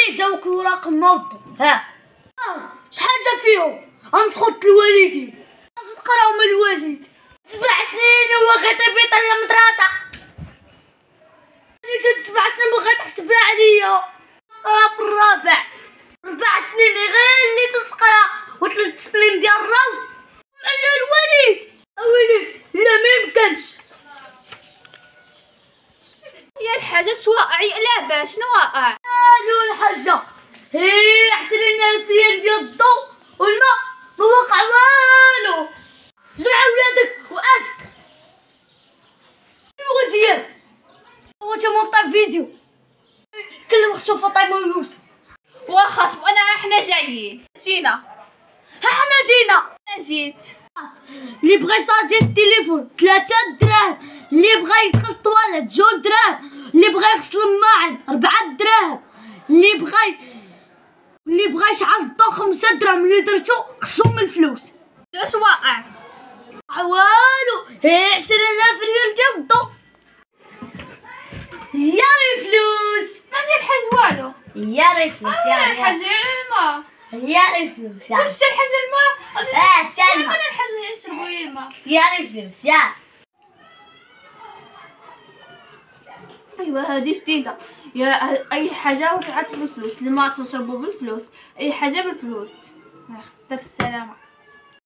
الوالد جاوك الوراق الموضوع. ها شحال جا فيهم؟ غنسخط الوالدين تقراهم الوالد 7 سنين هو غيطيبيط على المدرسة. اللي جات 7 سنين بغا تحسبها عليا قرا في الرابع 4 سنين غير اللي تتقرا و3 سنين ديال الروض على الوالد. اويلي لا ميمكنش يا الحاجة شواقع لا شنو واقع؟ قالوا الحاجة هي 20,000 ريال ديال الضو والماء ما وقع والو. جمع ولادك واجي وزيان هو تمونطا فيديو كلم اختو فاطمه ويوسف. واخا انا حنا جايين جينا. ها حنا جينا. انا جيت. اللي بغى يصاجي التليفون 3 دراهم، اللي بغى يدخل الطواليت 2 دراهم، اللي بغى يغسل الماعن 4 دراهم، اللي بغى يشعل الضو 5 دراهم. اللي درتو خصهم الفلوس. واش واقع؟ والو هي 20,000 ريال ديال الضو. يا ري فلوس ما ندير الحاج والو. يا ري فلوس يا الحاج غير الماء. يا ري فلوس يا واش الحاج الماء؟ حتى الماء. انا الحاج يشربوا الماء. يا ري فلوس يا. ايوا هذه جديده. يا اي حاجه رجعت بالفلوس، الماء تشربوا بالفلوس، اي حاجه بالفلوس. يختار السلامه.